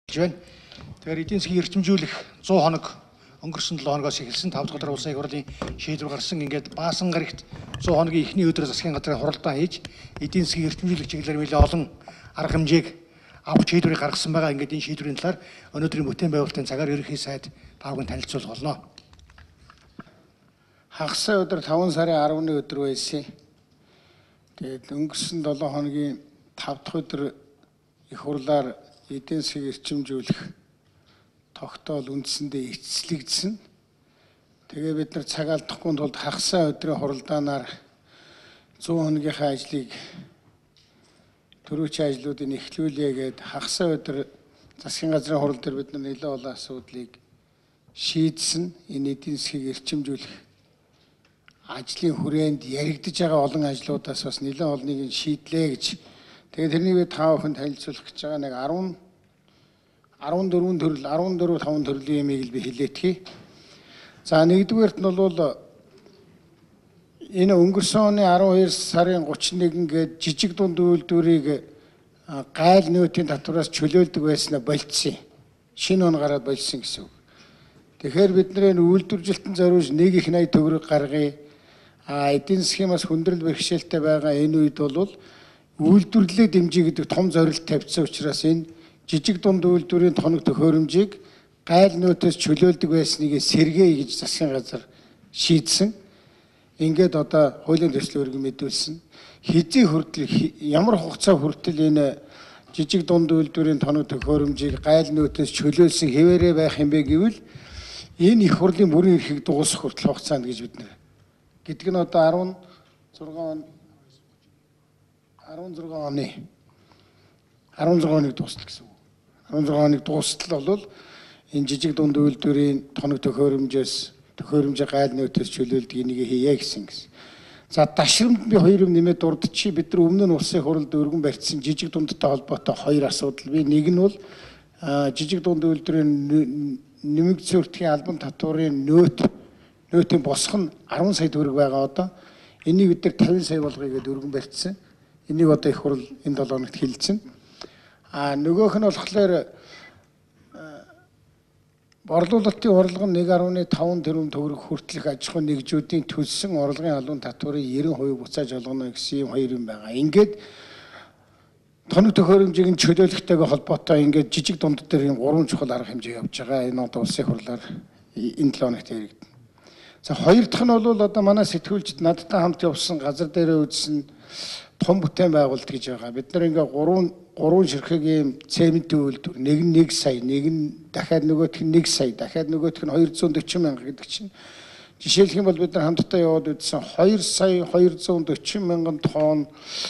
байна. Тэгэхээр эдийн засгийг хэрэгжүүлэх 100 хоног өнгөрсөн 7 хоногоос эхэлсэн 5 дахь улсын их хурлын шийдвэр гарсан. Ингээд баасан гарагт 100 хоногийн эхний өдөр засгийн газрын хуралдаан хийж эдийн засгийг хэрэгжүүлэх чиглэлээр нэлээд олон арга хэмжээг авах шийдвэрийг гаргасан байгаа. Ингээд энэ шийдвэрийн талаар өнөөдрийн бүтээн байгуулалтын цагаар ерөнхий сайд тавгийн танилцуулах болно. Хагас өдөр 5 сарын 10-ны өдөр байсан. Тэгээд өнгөрсөн 7 хоногийн 5 дахь өдөр их хурлаар эдийн засгийг эрчимжүүлэх тогтоол үндсэндээ эцэслэгдсэн. Тэгээ бид нар цаг алдахгүй тулд хагас өдрийн хуралдаанаар 100 хоногийнхаа ажлыг төрөөчийн ажлуудыг эхлүүлээ гээд хагас өдөр засгийн газрын хурал дээр бид нар нэлээд олон асуудлыг шийдсэн. Энэ эдийн засгийг эрчимжүүлэх ажлын хүрээнд яригдж байгаа олон ажлуудаас бас нэлээд олныг шийдлээ гэж. Тэгээд тэрний бид тав хүн танилцуулах гэж байгаа нэг 14 5 төрлийн юмыг л би хэлээдхий. За нэгдүгээрт нь бол энэ өнгөрсөн оны 12 сарын 31 гээд жижиг дунд үйлдвэрийг гайл нөөтийн татвараас чөлөөлдөг байснаа болцсон. Шинэ он гараад болцсон гэсэн үг. Тэгэхээр бид нэр үйлдвэржилтэн зориулж 1.80 төгрөг гаргая. Эдийн засгийн бас хүндрэл бэрхшээлтэй байгаа энэ үед бол үйлдвэрлэлээ дэмжиж гэдэг том зорилт тавьсан учраас энэ жижиг дунд үйлдвэрийн тоног төхөөрөмжийг гайл нөөтөөс чөлөөлдөг байсныг сэргээе гэж засгийн газар шийдсэн. Ингээд одоо хуулийн төсөл өргөн мэдүүлсэн. Хэзээ хүртэл ямар хугацаа хүртэл энэ жижиг дунд үйлдвэрийн тоног төхөөрөмжийг гайл нөөтөөс чөлөөлсөн хэвээрээ байх юм бэ гэвэл энэ их хурлын бүрэн эрхийг дуусгах хүртэл хугацаанд гэж бид нэр. Гэдэг нь одоо 16 оныг дуустал гэсэн үг. 16 оныг дуустал бол энэ жижиг дунд үйлдвэрийн тоног төхөөрөмжийн гайл нөөтөөс чөлөөлдөг энийг хийе гэсэн. За дашрамд би хоёр юм нэмээд дурдчих. Бид нар өмнө нь улсын хурлд өргөн барьсан жижиг дундтай холбоотой хоёр асуудал. Нэг нь бол жижиг дунд үйлдвэрийн нэмэгдсэн өртгийн албан татварын нөөтийн босох нь 10 сая төгрөг байгаа одоо. Энийг бид нар 50 сая болгоё гэдээ өргөн барьсан. Энийг одоо их хурл энэ 7 хоногт хэлсэн. Нөгөөх нь болохоор борлуулалтын орлого нь 1.5 тэрбум төгрөг хүртэлх аж ахуй нэгжүүдийн төлсөн орлогын албан татварын 90% буцааж олгоно гэсэн юм хоёр юм байгаа. Ингээд тоног төхөөрөмжийг чөлөөлөхтэйгээ холбоотой ингээд жижиг дунд дээр юм 3 чухал арга хэмжээ явж байгаа. Энэ одоо улсын хурлаар энэ 7 хоногт яригдана. За хоёр дахь нь бол одоо манай сэтгүүлчид надтай хамт явсан газар дээрээ үзсэн том бүтээн байгуулалт гэж байгаа. Бид нар ингээ 3 ширхэг юм цементийн үйлдвэр. Нэг нь 1 сая, нэг нь дахиад нөгөөх нь 1 сая, дахиад нөгөөх нь 240 мянга гэдэг чинь. Жишээлх юм бол бид нар хамтдаа яваад үзсэн 2 сая 240 мянган тонн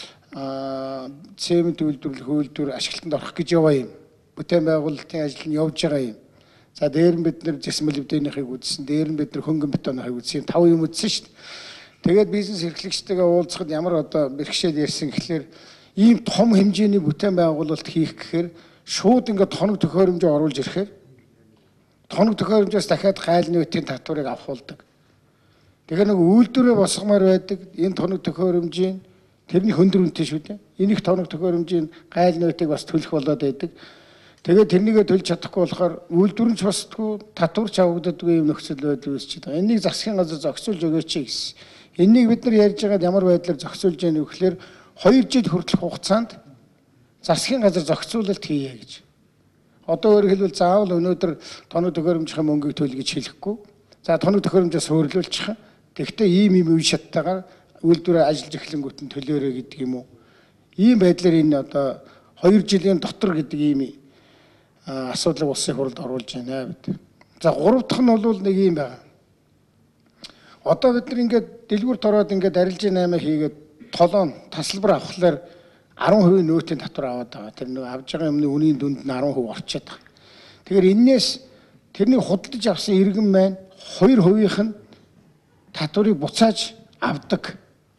цемент үйлдвэр ашиглалтанд орох гэж яваа юм. Бүтээн байгуулалтын ажил нь явж байгаа юм. За дээр нь бид нар зэсмэл эвдэнийхийг үзсэн, дээр нь бид нар хөнгөн бетоныхыг үзсэн. 5 юм үзсэн шүү дээ. Тэгээд бизнес эрхлэгчтэйгээ уулзахад ямар одоо бэрхшээл ярьсан гэхэлэр ийм том хэмжээний бүтээн байгуулалт хийх гэхээр шууд ингээд тоног төхөөрөмжөө оруулж ирэхээр тоног төхөөрөмжөөс дахиад гайл нөөтийн татварыг авахулдаг. Тэгэхээр нэг үйлдвэрээ босгомоор байдаг энэ тоног төхөөрөмжийн тэрний хөндөр үнэтэй шүү дээ. Энийг тоног төхөөрөмжийн гайл нөөтийг бас төлөх болоод байдаг. Тэгээд тэрнийгээ төлж чадахгүй болохоор үйлдвэр нь ч босдгүй, татвар ч авагддаггүй юм нөхцөл байдал үүсэж байгаа. Энийг засгийн газар зохицуулж өгөөч гэсэн. Энийг бид нар ярьж байгаад ямар байдлаар зохицуулж яах вэ гэхээр 2 жил хүртэлх хугацаанд засгийн газар зохицуулалт хийе гэж. Одоо өөрөөр хэлбэл заавал өнөөдөр тоног төхөөрөмжийн мөнгийг төлөе гэж хэлэхгүй. За тоног төхөөрөмжөөс хөөрлүүлчих. Тэгвэл ийм үе шаттайгаар үйлдвэрээ ажиллаж эхлэнгүүт нь төлөөрэй гэдэг юм уу. Ийм байдлаар энэ одоо 2 жилийн дотор гэдэг ийм асуудлыг улсын хурлд оруулж байна бид. За 3 дахь нь бол нэг юм байна. Одоо бид нар ингээд дэлгүүрт ороод ингээд арилжаа 8 хийгээд толон тасалбар авахлаар 10% нөөтийн татвар аваад байгаа. Тэр нэг авж байгаа юмны үнийн дүнд нь 10% орчод байгаа. Тэгэхээр энээс тэрнийг худалдаж авсан иргэн маань 2%-ийнх нь татварыг буцааж авдаг.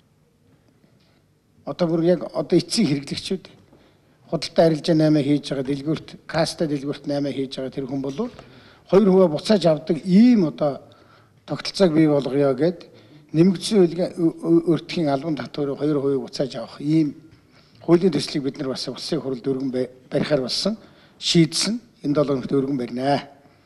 Одоо бүр яг одоо эцсийн хэрэглэгчүүд худалдаа арилжаа 8 хийж байгаа дэлгүүрт каста дэлгүүрт 8 хийж байгаа тэр хүн бол 2% буцааж авдаг ийм одоо тогтолцоог бий болгоё гэд нэмэгдсэн өртгийн албан татварыг 2% буцааж авах ийм хуулийн төслийг бид нар бас улсын хурлд өргөн барихаар болсон шийдсэн. энэ 7 хоногт өргөн барина.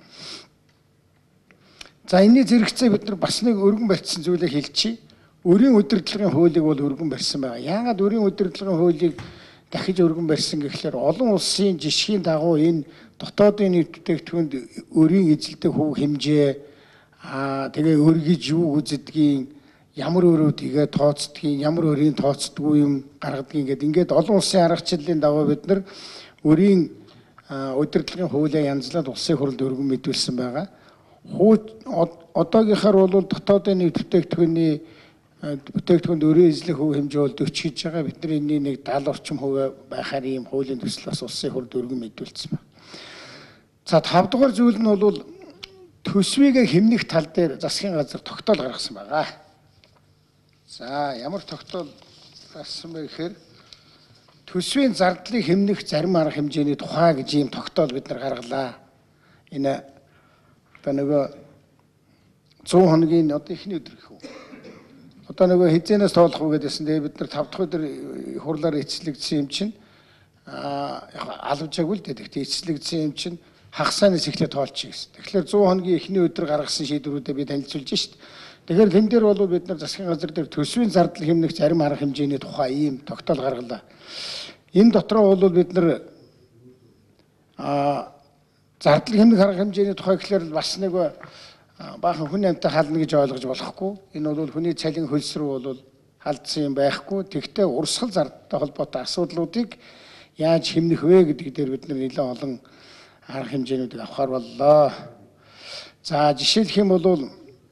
За энэний зэрэгцээ бид нар бас нэг өргөн барьсан зүйлээ хэлчихье. Өрийн удирдлагын хуулийг бол өргөн барьсан байна. Яагаад өрийн удирдлагын хуулийг дахиж өргөн барьсан гэхлээр олон улсын жишгийн дагуу энэ дотоодын нийт бүтээгдэхүүнд өрийн эзэлдэг хөв хэмжээ тэгээ өр гэж юу үздэг, ямар өрөө тэгээ тооцдгийг, ямар өрийн тооцдгүй юм гаргадгийг ингээд олон улсын аргачлалын дагуу бид нар өрийн удирдлагын хуулиа янзлаад улсын хурлд өргөн мэдүүлсэн байгаа. Одоогийнхаар бол дотоодын нийт бүтээгдэхүүнд өрийн эзлэх хөв хэмжээ бол 40 гэж байгаа. Бид нар энэний нэг 70 орчим хувиа байхаар ийм хуулийн төсөл бас улсын хурлд өргөн мэдүүлсэн байна. За 5 дугаар зүйл нь бол төсвийг хэмнэх тал дээр засгийн газар тогтоол гаргасан байгаа. За ямар тогтоол гаргасан бэ гэхээр төсвийн зардлыг хэмнэх зарим арга хэмжээний тухай гэж ийм тогтоол бид нар гаргалаа. Энэ одоо нөгөө 100 хоногийн одоо эхний өдөр гэх үү. Одоо нөгөө хизээнээс тоолох уу гэдээсэн. Тэгээ бид нар 5 дахь өдөр хурлаар эцэслэгдсэн юм чинь алвжаагүй л дээ. Тэгтээ эцэслэгдсэн юм чинь хагасаанаас эхлээд тоолчих гэсэн. Тэгэхээр 100 хоногийн эхний өдөр гаргасан шийдвэрүүдээ би танилцуулж шít. Тэгэхээр тэн дээр бол бид нар засгийн газар дээр төсвийн зардал хэмнэх зарим арга хэмжээний тухай ийм тогтоол гаргалаа. Энэ дотроо бол бид нар зардал хэмнэх арга хэмжээний тухай гэхлээр бас нэг баахан хүн амьтаа хална гэж ойлгож болохгүй. Энэ бол хүний цалин хөлс рүү бол халдсан юм байхгүй. Тэгвэл урсгал зардалтай холбоотой асуудлуудыг яаж хэмнэх вэ гэдэг дээр бид нар нэлээд олон арга хэмжээнүүдийг авахар боллоо. За жишээлх юм бол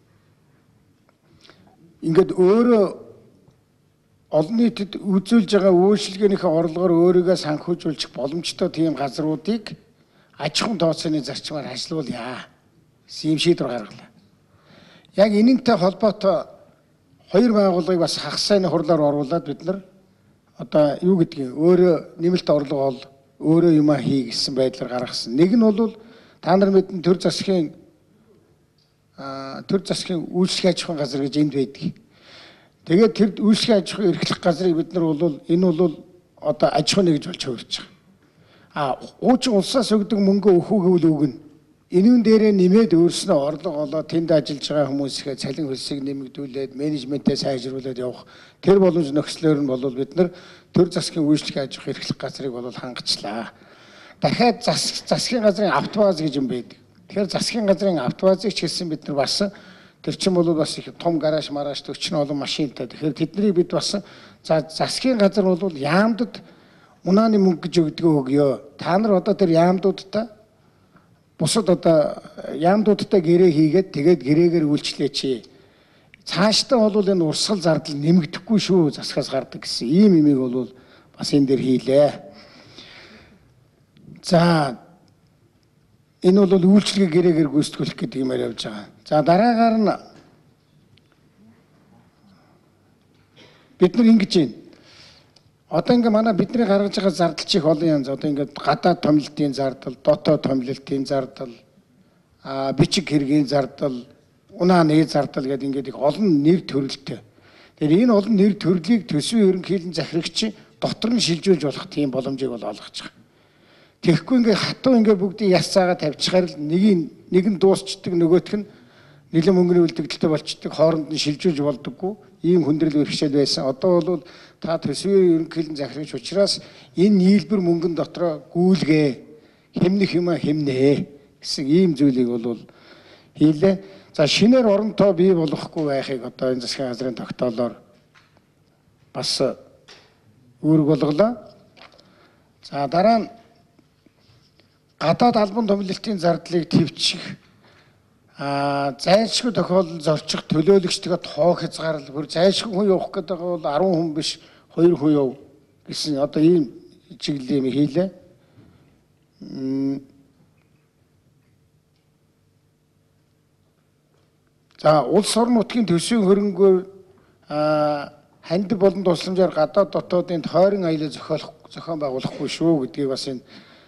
ингээд өөрөө олон нийтэд үзүүлж байгаа үйлчилгээнийхээ орлогоор өөрийгөө санхүүжүүлчих боломжтой тийм газруудыг аж ахуйн тооцооны зарчмаар ажилуулъя. Ийм шийдвэр гаргалаа. Яг энэнтэй холбоотой хоёр байгууллагыг бас хагасааны хурлаар оруулаад бид нар одоо юу гэдгийг өөрөө нэмэлт орлого ол өөрөө юмаа хий гэсэн байдлаар гаргасан. Нэг нь бол та нар мэдэн төр засгийн үйлчлэгийн аж ахуйн газар гэж энд байдаг. Тэгээд тэр үйлчлэгийн аж ахуйн эрхлэх газрыг бид нар бол энэ бол одоо аж ахуйн гэж болж хувирч байгаа. Уучин улсаас өгдөг мөнгө өхөө гэвэл өгнө. Энүүн дээрээ нэмээд өөрснөө орлого олоод тэнд ажиллаж байгаа хүмүүсийнхээ цалин хөлсийг нэмэгдүүлээд менежментээ сайжруулад явах тэр боломж нөхцлөөр нь бол бид нар төр засгийн үйлчлэгийн аж ахуйн эрхлэх газрыг бол хангачлаа. Дахиад засгийн газрын автобаз гэж юм байдаг. Тэгэхээр засгийн газрын автобазыг ч хэлсэн бид нар бас тэр чинь бол бас их том гараж мараж 40 олон машинтай. Тэгэхээр тэднийг бид бас засгийн газар бол яамдад унааны мөнгө гэж өгдгөө өгөө. Та нар одоо тэр яамдуудтай бусад одоо яамдуудтай гэрээ хийгээд тэгээд гэрээгээр үйлчлээч. Цаашдаа бол энэ урсгал зардал нэмэгдэхгүй шүү засгаас гардаг гэсэн ийм имийг бол бас энэ дээр хийлээ. За энэ бол үйлчлэгээ гэрээгээр гүйцэтгүүлэх гэдэг юмар явж байгаа. За дараагаар нь бид нар ингэж байна. Одоо ингээ манай бидний гаргаж байгаа зардал чих олон янз. Одоо ингээ гадаад томилтын зардал, дотоод томилтын зардал, бичиг хэргийн зардал, унааны зардал гэдэг ингээд их олон нэр төрөлтэй. Тэгэхээр энэ олон нэр төрлийг төсвийн ерөнхийлөн захирагч дотор нь шилжүүлж болох тийм боломжийг бол олгож байгаа. Тэгэхгүй ингээ хатуу ингээ бүгдийг яс цаагаа тавьчихаар л нэг нь дуусчдаг, нөгөөх нь нэлээд мөнгөний үлдэгдэлтэй болчдөг, хооронд нь шилжүүлж болдоггүй. Ийм хүндрэл бэрхшээл байсан. Одоо бол та төсвийн ерөнхийлөн захирагч учраас энэ нийлбэр мөнгөн дотроо гүйлгээ, хэмнэх юма хэмнээ гэсэн ийм зүйлийг бол хийлээ. За шинээр оронтой бий болохгүй байхыг одоо энэ засгийн газрын тогтоолоор бас үүрэг болголоо. За дараа нь гадаад албан томилолтын зардлыг твчих зайлшгүй тохиолдол зорчих төлөөлөгчдөө тоо хязгаарлал бүр зайлшгүй хүн явах гэдэг бол 10 хүн биш 2 хүн яв гэсэн одоо ийм чиглэлийн юм хийлээ. За улс орон нутгийн төсвийн хөрөнгөөр хандив болон тусламжаар гадаад дотоодын тойрон аялал зохион байгуулахгүй шүү гэдгийг бас энэ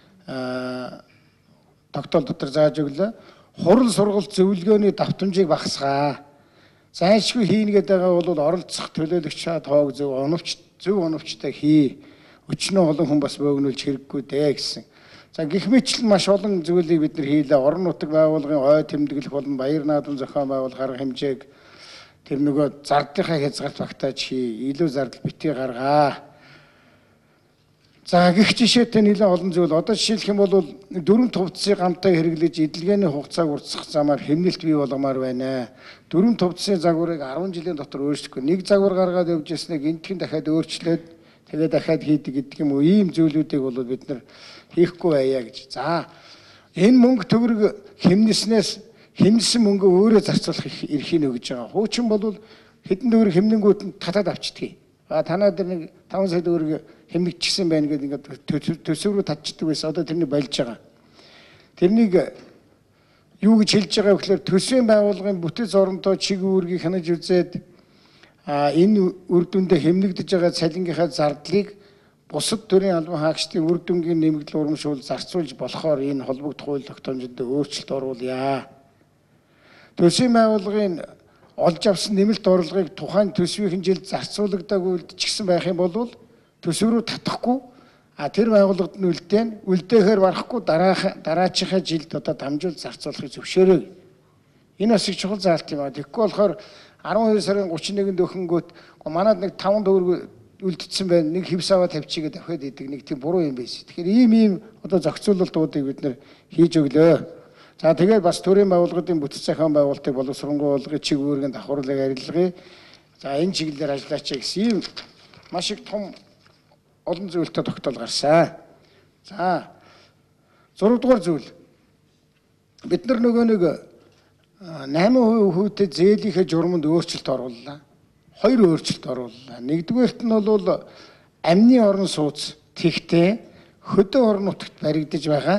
тогтоол дотор зааж өглөө. Хурал сургалт зөвлөгөөний давтамжийг багасгаа. Зайлшгүй хийнэ гэдэг бол оролцох төлөөлөгч тоог зөв оновчтой хий. Өчнөө олон хүн бас бөөгнүүлж хэрэггүй дээ гэсэн. За гэх мэтлэн маш олон зүйлийг бид нар хийлээ. Орон нутаг байгууллагын ой тэмдэглэх болон баяр наадам зохион байгуулах арга хэмжээг тэр нөгөө зардлынхаа хязгаарт багтааж хий. Илүү зардал битгий гаргаа. За гэх жишээтэй нэлээд олон зүйл. Одоо жишээлх юм бол дөрвөн тувцсыг гамтай хэрэглэж эдлгээний хугацааг уртсах замаар хэмнэлт бий болгомоор байна. Дөрвөн тувцсын загварыг 10 жилийн дотор өөрчлөхгүй. Нэг загвар гаргаад явж ясныг энтхэн дахиад өөрчлөөд тэгээд дахиад хийдэг гэдэг юм уу. Ийм зүйлүүдийг бол бид нар хийхгүй байя гэж. За энэ мөнгө төгрөг хэмнэсэн мөнгө өөрөө зарцуулах эрхийг өгж байгаа. Хуучин бол хэдэн төгрөг хэмнэнгүүт татаад авчдгийг. Танаа дээр нэг 5 сая төгрөг хэмнэгдчихсэн байна гэдэг ингээд төсөв рүү татчихдаг байсан. Одоо тэрний болж байгаа. Тэрнийг юу гэж хэлж байгаа вэ гэхээр төсвийн байгууллагын бүтэц оронтой чиг үүргийг хянаж үзээд энэ үр дүндээ хэмнэгдэж байгаа цалингийнхаа зардлыг бусад төрлийн албан хаагчдын үр дүнгийн нэмэгдэл урамшуул зарцуулж болохоор энэ холбогдох хууль тогтоомжинд өөрчлөлт оруулъя. Төсвийн байгууллагын олж авсан нэмэлт орлогыг тухайн төсвийн жилд зарцуулагдаагүй үлдчихсэн байх юм бол төсөв рүү татахгүй тэр байгууллагад нь үлдээхээр барахгүй дараачихаа жилд одоо дамжуулж зарцуулахыг зөвшөөрөе. Энэ бас их чухал заалт юм аа. Тэгэхгүй болохоор 12 сарын 31-нд өхөнгөт манад нэг 5 төгрөг үлдчихсэн байна. Нэг хэвс аваа тавьчихгээд давхад идэг нэг тийм буруу юм байсан. Тэгэхээр ийм одоо зохицуулалтуудыг бид нэр хийж өглөө. За тэгээд бас төрийн байгууллагын бүтэц зохион байгуулалтыг боловсронгуй болгох чиг үүргийн давхарлыг арилгая. За энэ чиглэлээр ажиллаач гэсэн ийм маш их том олон зүйлтэй тогтоол гарсан. За 6 дугаар зүйл. Бид нар нөгөө нэг 8% хүүтэй зээлийнхээ журманд өөрчлөлт орууллаа. 2 өөрчлөлт орууллаа. Нэгдүгээрт нь бол амны орон сууц тэгтээ хөдөө орон нутагт баригдаж байгаа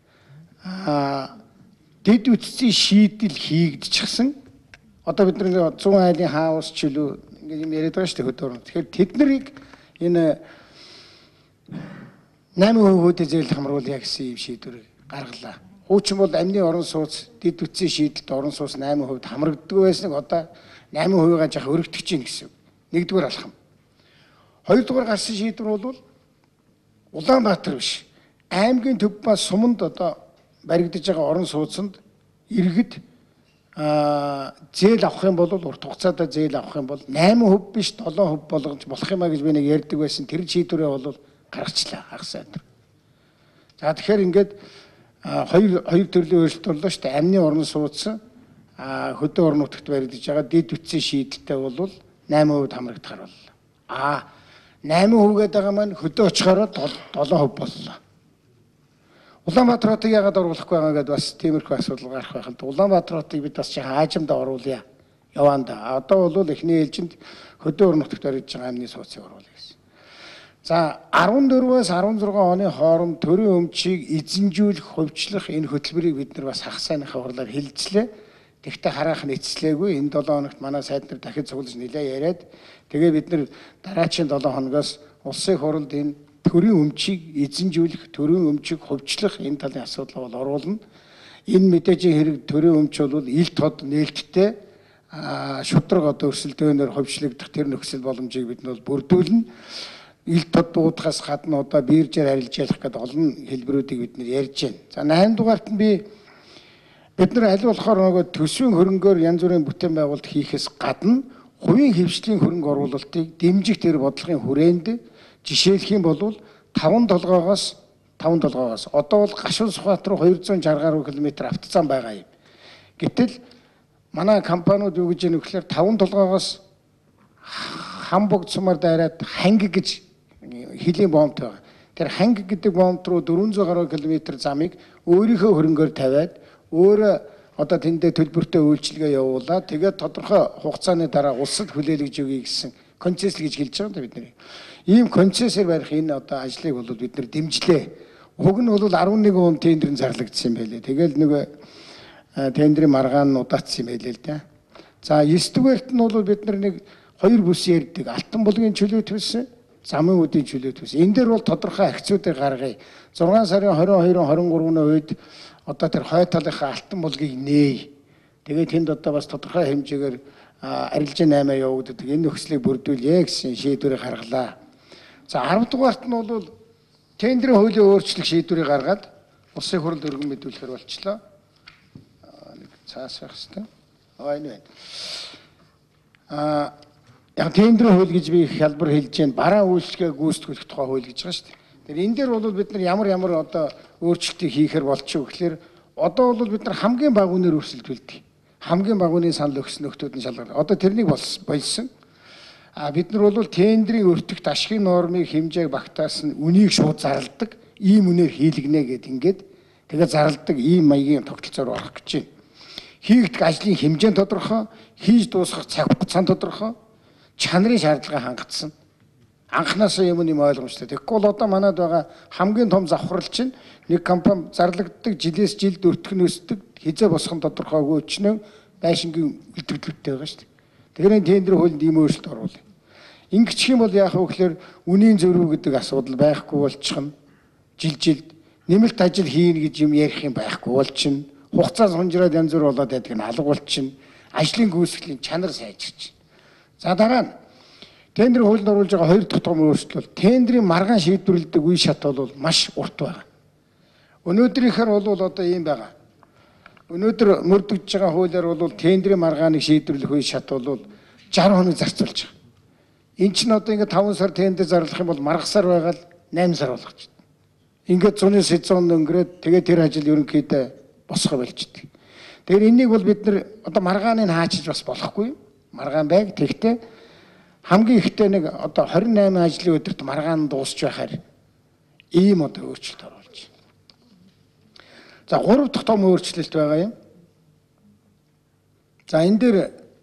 дэд үтцийн шийдэл хийгдчихсэн. Одоо бид нэг 100 айлын хаус чөлөө ингээд юм яриад байгаа шүү дээ хөдөө орон. Тэгэхээр тэд нарыг энэ 8% хүүтэй зээл хамруулъя гэсэн юм шийдвэрийг гаргалаа. Хуучин бол амны орон сууц дэд үтцийн шийдэлд орон сууц 8% хамрагддаг байсныг одоо 8%-аа жах өргөтгөж чинь гэсэн. Нэгдүгээр алхам. Хоёрдугаар гарсан шийдвэр бол Улаанбаатар биш. Аймгийн төв ба суманд одоо баригдаж байгаа орон сууцанд иргэд зээл авах юм бол урт хугацаанд зээл авах юм бол 8% биш 7% болгож болох юмаа гэж би нэг ярьдаг байсан. Тэр шийдвэрээ бол гаргачлаа хагас айдар. За тэгэхээр ингээд хоёр төрлийн өөрчлөлт боллоо шүү дээ. Амны орон сууц хөдөө орон нутагт баригдаж байгаа дэд үтцийн шийдэлтэй бол 8% хамрагдахаар боллоо. 8% гэдэг байгаа маань хөдөө очихоор 7% боллоо. Улаанбаатар хотыг яагаад оруулахгүй байгаа гэдээ бас тиймэрхүү асуудал гарах байх л да. Улаанбаатар хотыг бид бас жаахан аажимд оруулъя. Яваанда. Одоо бол эхний ээлжинд хөдөө орон нутагт баригдаж байгаа амны сууцыг оруулъя гэсэн. За 14-өөс 16 оны хооронд төрийн өмчийг эзэмжүүлэх, хувьчлах энэ хөтөлбөрийг бид нар бас хагас сайнхаа хурлаар хэлэлцлээ. Тэгтээ хараах нэцлээгүй. Энэ 7 хоногт манай сайд нар дахид цуглаж нэлээ яриад тэгээ бид нар дараагийн 7 хоногоос улсын хурлд энэ төрийн өмчийг эзэмжүүлэх, төрийн өмчийг хувьчлах энэ талын асуудал бол оруулна. Энэ мэдээжийн хэрэг төрийн өмч бол ил тод нээлттэй шудраг одоо өрсөлдөөнөөр хувьчлагдах тэр нөхцөл боломжийг бид нь бол бүрдүүлнэ. Ил тод дуудахаас гадна одоо биержээр арилж ялах гэдэг олон хэлбэрүүдийг бид нэр ярьж байна. За 8 дугаарт нь бид нар аль болохоор нөгөө төсвийн хөрөнгөөр янз бүрийн бүтээн байгуулалт хийхээс гадна хувийн хөвчлийн хөрөнгө оруулалтыг дэмжих тэр бодлогын хүрээнд жишээлх юм бол 5 толгоогоос одоо бол Гашуун Сүхбаат руу 260 гаруй км автозам байгаа юм. Гэтэл манай компаниуд юу гэж яах вэ гэхээр 5 толгоогоос Хамбогд сумаар дайраад ханги гэж хилийн боомт байгаа. Тэр ханги гэдэг боомт руу 400 гаруй км замыг өөрийнхөө хөрөнгөөр тавиад өөрөө одоо тэндээ төлбөртэй үйлчилгээ явуулаад тэгээд тодорхой хугацааны дараа улсад хүлээлгэж өгье гэсэн концесс гэж хэлж байгаа юм да бид нар. Ийм концессээр барих энэ одоо ажлыг бол бид нар дэмжлээ. Уг нь бол 11 он тендерын зарлагдсан юм байлээ. Тэгэл нөгөө тендерийн маргаан нь удаацсан юм байлээ л да. За 9 дугаарт нь бол бид нар нэг 2 бүс ярьдаг. Алтан булгийн чөлөө төс, замын үдийн чөлөө төс. Энэ дээр бол тодорхой акцуудыг гаргая. 6 сарын 22-23-ны үед одоо тэр хой талынхаа алтан булгийг нээе. Тэгээд тэнд одоо бас тодорхой хэмжээгээр арилжаа 8 явагддаг. Энэ нөхцөлийг бүрдүүлье гэсэн шийдвэрийг гаргалаа. За 10 дугаарт нь бол тендерийн хуулийн өөрчлөлт шийдвэрийг гаргаад улсын хурлд өргөн мэдүүлэхээр болчлоо. Нэг цаас байх хэрэгтэй. Энэ байна. Яг тендерийн хууль гэж би хялбар хэлж байна. Бараа үйлчлэгээ гүйцэтгүүлэх тухай хууль гэж байгаа шүү дээ. Тэгэхээр энэ дээр бол бид нар ямар одоо өөрчлөлтийг хийхээр болчих вэ гэхээр одоо бол бид нар хамгийн бага үнээр өрсөлдүүлдэг. Хамгийн бага үнийн санал өгсөн нөхдүүд нь шалгар. Одоо тэрнийг болсон. Бид нар бол тендерийн өртөгт ашигын нормыг хэмжээг багтаасан үнийг шууд зарладаг. Ийм үнээр хийлгэнэ гэдэг тэгээд зарладаг ийм маягийн тогтолцоор орох гэж байна. Хийгдэх ажлын хэмжээ тодорхой, хийж дуусгах цаг хугацаа тодорхой, чанарын шаардлага хангагдсан. Анхнаасаа юм ойлгомжтой. Тэгэхгүй бол одоо манад байгаа хамгийн том завхрал чинь нэг компани зарлагддаг, жилээс жилд өртгөн өсдөг, хизээ босхон тодорхойгүй өчнөө байшингийн үлдэгдлүүдтэй байгаа шүү дээ. Тэгэхээр энэ тендер хуулинд ийм өөрчлөлт оруулъя. Ингэчих юм бол яах вэ гэхээр үнийн зөрүү гэдэг асуудал байхгүй болчихно. Жилд нэмэлт ажил хийнэ гэж юм ярих юм байхгүй болчихно. Хугацаа сунжраад янз бүр болоод байдаг нь алга болчихно. Ажлын гүйцэтгэлийн чанар сайжирч байна. За дараа нь тендерийн хуулинд оруулж байгаа хоёр дахь том өөрчлөлт бол тендерийн маргаан шийдвэрлэдэг үе шат бол маш урт байна. Өнөөдрийнхээр бол одоо ийм байгаа. Өнөөдөр мөрдөгдөж байгаа хуулиар бол тендерийн маргааныг шийдвэрлэх үе шат бол 60 хоног зарцуулж байгаа. Энд чинь одоо ингээд 5 сар тендер зарлах юм бол маргасаар байгаа л 8 сар болгож байна. Ингээд 100-100 өнгөрөөд тэгээд тэр ажил ерөнхийдөө босгоо болчихдээ. Тэгэхээр энийг бол бид нар одоо маргааныг хаачиж бас болохгүй. Маргаан байг. Тэгтээ хамгийн ихтэй нэг одоо 28 ажлын өдөрт маргаан дуусч байхаар ийм одоо өөрчлөлт оруулж байна. За 3 дахь том өөрчлөлт байгаа юм. За энэ дээр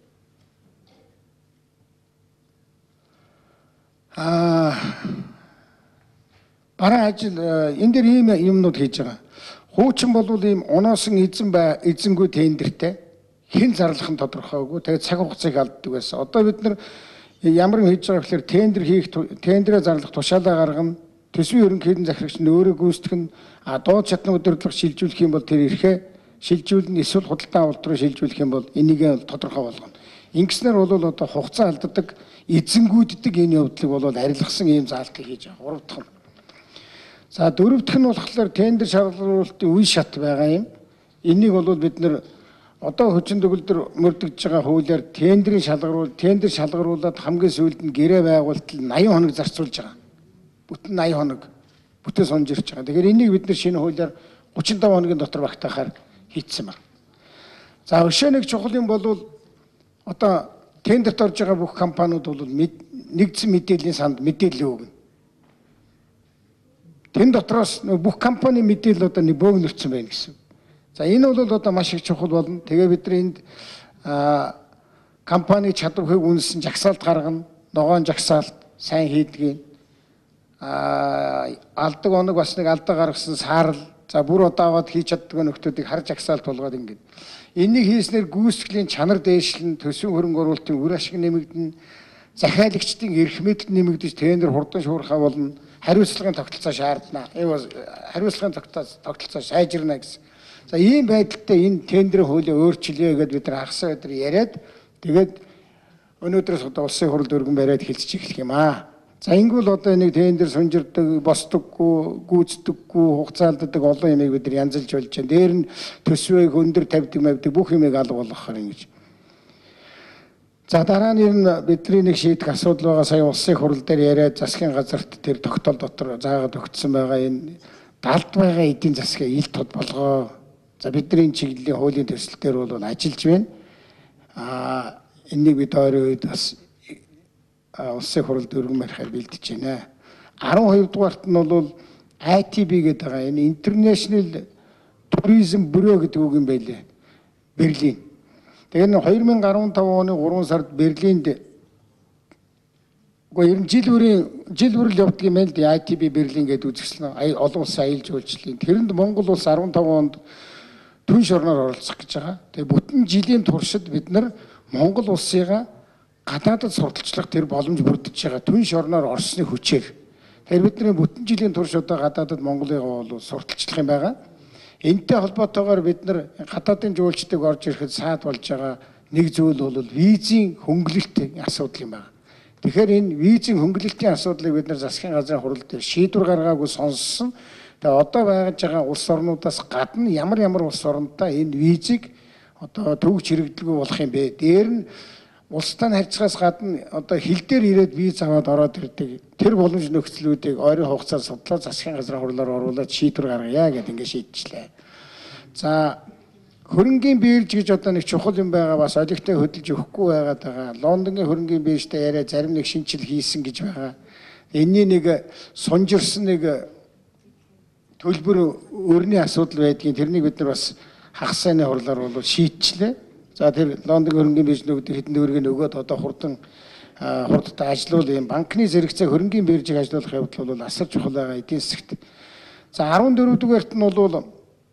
бараа ажил энэ дээр ийм юмнууд хийж байгаа. Хуучин бол ийм оноосон эзэнгүй тендертэй хэн зарлах нь тодорхойгүй. Тэгээд цаг хугацааг алддаг байсан. Одоо бид нар ямар юм хийж байгаа гэхээр тендерээ зарлах тушаалаа гаргана. Төсвийн ерөнхийдөө захирагч нь өөрөө гүйцэтгэх нь доод чадны удирдлага шилжүүлэх юм бол тэр эрхээ шилжүүлнэ, эсвэл худалдан авалт руу шилжүүлэх юм бол энийг тодорхой болгоно. Ингэснээр бол одоо хугацаа алддаг, эзэнгүүддэг энэ явдлыг бол арилгасан ийм заалтыг хийж байгаа. 3 дахь нь. За 4 дахь нь болохоор тендер шалгаруулалтын үе шат байгаа юм. Энийг бол бид нар одоо хүчин төгөлдөр мөрдөгдөж байгаа хуулиар тендер шалгаруулад хамгийн сүүлд нь гэрээ байгуулалт 80 хоног зарцуулж байгаа. Бүтэн 80 хоног бүтэн сонжирч байгаа. Тэгэхээр энийг бид нар шинэ хуулиар 35 хоногийн дотор багтаахаар хийцсэн байна. За өшөө нэг чухал юм бол одоо тендерт орж байгаа бүх компаниуд бол нэгдсэн мэдээллийн санд мэдээлэл өгнө. Тэн дотроос бүх компани мэдээлэл одоо нэг бөөгнөрсөн байна гэсэн. За энэ бол одоо маш их чухал болно. Тэгээ бид нар энд компани чадварыг үнэлсэн жагсаалт гаргана. Ногоон жагсаалт сайн хийдгийг. Алдаг оног бас нэг алдаа гаргасан саарл. За бүр удааваад хийж чаддаг нөхдүүдийг харж жагсаалт болгоод ингээд. Энийг хийснээр гүйцэтгэлийн чанар дээшлэн, төсвийн хөрөнгө оруулалтын үр ашиг нэмэгдэнэ, захиалагчдын эрх мэдэл нэмэгдэж тендер хурдан шуурхай болно. Хариуцлагын тогтолцоо шаардна. Хариуцлагын тогтолцоо сайжирна гэсэн. За ийм байдалтай энэ тендерийн хуулийг өөрчилъё гэдээ бид нар хагас өдөр яриад тэгээд өнөөдрөөс одоо улсын хурлд өргөн бариад хэлцэж эхлэх юм аа. За ингэвэл одоо нэг тендер сунжирдаг, босдоггүй, гүйцэтгэхгүй, хугацаа алддаг олон юмыг бид нар янзалж болж байна. Дээр нь төсвийг өндөр тавьдаг бүх юмыг алга болгохоор ингэж. За дараа нь ер нь бидний нэг шийдэх асуудал байгаа. Сая улсын хурал дээр яриад засгийн газарт тэр тогтоол дотор заагаад өгсөн байгаа энэ далд байгаа эдийн засгийг ил тод болгоо. За бидний чиглэлийн хуулийн төсөл дээр бол ажиллаж байна. Энийг бид ойрын үед бас улсын хуралд өргөн барихаар бэлдэж байна. 12 дугаарт нь бол ITB гэдэг байгаа. Энэ International Tourism Bureau гэдэг үг юм байлээ. Берлин. Тэгээд 2015 оны 3 сард Берлинд ер нь жил бүрэл явдаг юм байл дээ. ITB Берлин гэдэг үзэсгэлэн олон улсын аялал жуулчлалын. Тэрэнд Монгол улс 15 онд түн шорноор оролцох гэж байгаа. Тэгээд бүтэн жилийн туршид бид нар Монгол улсыгаа гадаадд сурталчлах тэр боломж бүрдэж байгаа. Түн шорноор орсны хүчээр. Тэгэхээр бидний бүтэн жилийн турш одоо гадаадд Монголыгаа бол сурталчлах юм байгаа. Энтэй холбоотойгоор бид нар гадаадын жуулчдыг орж ирэхэд саад болж байгаа нэг зүйл бол визийн хөнгөлөлтийн асуудал юм байна. Тэгэхээр энэ визийн хөнгөлөлтийн асуудлыг бид нар засгийн газрын хурал дээр шийдвэр гаргаагүй сонссон. Тэгээ одоо байгаж байгаа улс орнуудаас гадна ямар улс орондоо энэ визийг одоо төвөгч хэрэгдлгүй болох юм бэ? Дээр нь улстай харьцахаас гадна одоо хил дээр ирээд виз аваад ороод ирдэг. Тэр боломж нөхцлүүдийг ойрын хугацаанд судлаад засгийн газрын хурлаар оруулаад шийдвэр гаргая гэдээ ингэ шийдчихлээ. За хөрөнгийн бирж гэж одоо нэг чухал юм байгаа бас олигтой хөдөлж өгөхгүй байгаад байгаа. Лондонгийн хөрөнгийн биржтэй яриа зарим нэг шинжил хийсэн гэж байгаа. Энэний нэг сунжирсан нэг төлбөр өрний асуудал байдгийн тэрнийг бид нар бас хагас сайнны хурлаар бол шийдчихлээ. За тэр Лондонгийн хөрөнгийн биржнүүд хэдэн төгрөгийг өгөөд одоо хурдтай ажилуул юм банкны зэрэгцээ хөрөнгийн биржийг ажилуулах явдал бол асар чухал байгаа эдийн засагт. За 14 дугаарт нь бол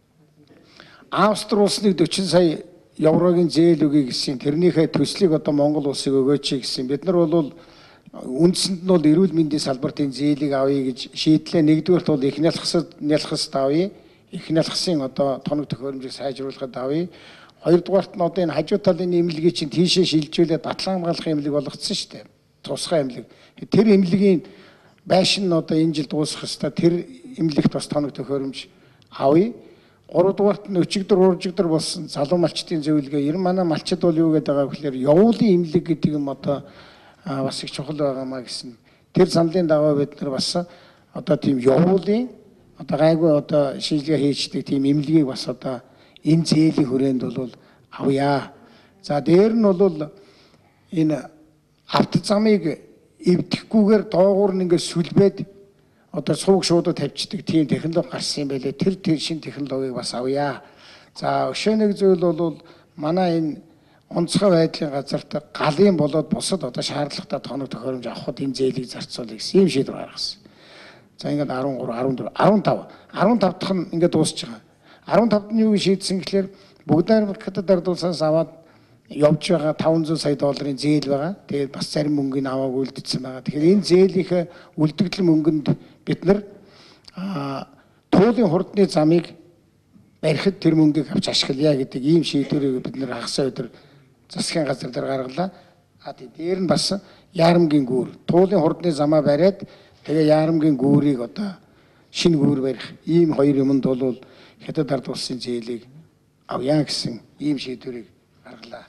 Австри улсыг 40 сая еврогийн зээл өгье гэсэн тэрнийхээ төслийг одоо Монгол улсыг өгөөч гэсэн. Бид нар бол үндсэнд нь бол эрүүл мэндийн салбарт энэ зээлийг авъя гэж шийдлээ. Нэгдүгээрт бол их нялхасд авъя. Их нялхасын одоо тоног төхөөрөмжийг сайжруулахад авъя. Хоёрдугаарт нь одоо энэ хажуу талын эмнэлгийг чинь тийшээ шилжүүлээд батлан хамгаалах эмнэлэг болгоцсон шүү дээ. Тусгай эмнэлэг. Тэр эмнэлгийн байшин нь одоо энэ жил дуусах ёстой. Тэр эмнэлэгт бас тоног төхөөрөмж авъя. Гуравдугаарт нь өчигдөр уржигдөр болсон залуу малчдын зөвлөгөө. Ер нь манай малчид бол юу гэдэг байгаа гэхээр явуулын эмнэлэг гэдэг юм одоо бас их чухал байгаамаа гэсэн. Тэр саналын дагуу бид нар бас одоо тийм явуулын одоо гайгүй одоо шинжилгээ хийждэг тийм эмнэлгийг бас одоо энэ зээлийн хүрээнд бол авъя. За дээр нь бол энэ авто замыг эвдэхгүйгээр доогуур нь ингээд сүлбээд одоо сууг шуудад тавьчихдаг тийм технологи гарсан юм байлээ. Тэр шинэ технологиг бас авъя. За өшөө нэг зүйл бол манай энэ онцгой байдлын газарт галын болоод бусад одоо шаардлагатай тоног төхөөрөмж авахд энэ зээлийг зарцуулъя гэсэн юм шийдвэр гаргасан. За ингээд 13, 14, 15 дахь нь ингээд дуусч байгаа. 15-д нь юу шийдсэн гэхээр бүгд дардуулсанаас аваад явж байгаа 500 сая долларын зээл байгаа. Тэгээд бас зарим мөнгөний авааг үлдсэн байгаа. Тэгэхээр энэ зээлийнхээ үлдэгдэл мөнгөнд бид нар туулын хурдны замыг барихад тэр мөнгийг авч ашиглая гэдэг ийм шийдвэрийг бид нар хагас өдөр засгийн газар дээр гаргалаа. Дээр нь бас яарамгийн гүүр, туулын хурдны замаа бариад тэгээ яарамгийн гүүрийг одоо шинэ гүүр барих ийм хоёр юмд бол хятад ард улсын зээлийг авъя гэсэн ийм шийдвэрийг гаргалаа.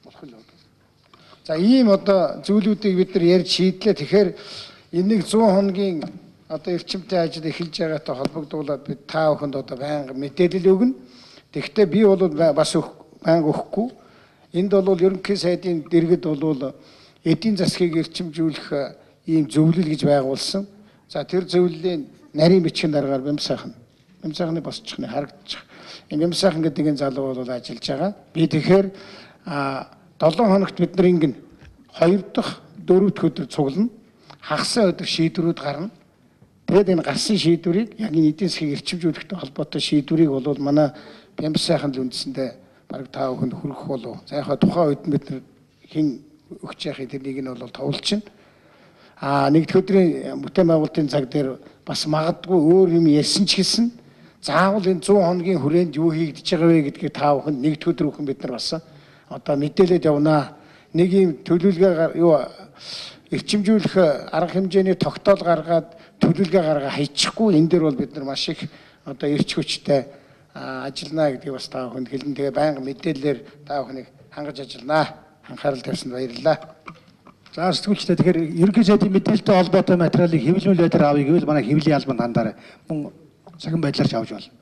За ийм одоо зүйлүүдийг бид нар ярьж шийдлээ. Тэгэхээр энийг 100 хоногийн одоо эрчимтэй ажил эхэлж байгаатай холбогдуулаад бид та бүхэнд одоо байнга мэдээлэл өгнө. Тэгэхдээ би бол бас байнга өгөхгүй. Энд бол ерөнхий сайдын дэргэд бол эдийн засгийг эрчимжүүлэх ийм зөвлөл гэж байгуулсан. За тэр зөвлөлийн нарийн бичгийн дараагаар бямсайхны босчихны харагдчих. Энэ бямсайхан гэдэг энэ залуу бол ажиллаж байгаа. Би тэгэхээр 7 хоногт бид нар ингэн 2 дахь 4 дахь өдөр цуглана. Хагасаа өдөр шийдвэрүүд гарна. Тэгээд энэ гарсан шийдвэрийг яг энэ эдийн засгийг эрчимжүүлэхтэй холбоотой шийдвэрийг бол манай бямсайхан л үндсэндээ бараг та бүхэнд хүргэх болов. За яхаа тухайн үед бид нар хэн өгч яхих тэрнийг нь бол товлчихно. Нэг дэх өдрийн бүтээн байгуулалтын цаг дээр бас магадгүй өөр юм ярьсан ч гэсэн заавал энэ 100 хоногийн хүрээнд юу хийгдэж байгаа вэ гэдгийг та бүхэнд нэг дэх өдөр бүхэн бид нар бас одоо мэдээлээд явнаа. Нэг юм төлөвлөгөө эрчимжүүлэх арга хэмжээний тогтоол гаргаад төлөвлөгөө гаргаа хайчихгүй энэ дээр бол бид нар маш их одоо эрч хүчтэй ажиллана гэдгийг бас та бүхэнд хэлэн. Тэгээ байнга мэдээлэлээр та бүхнийг хангаж ажиллана. Анхаарал тавьсанд баярлалаа. За сэтгүүлчтэй тэгэхээр ерөнхий сайдын мэдээлэлтэй холбоотой материалыг хэвлэмэл байдлаар авъя гэвэл манай хэвлэлийн албанд хандаарай. Мөн цагийн байдлаар ч авч болно.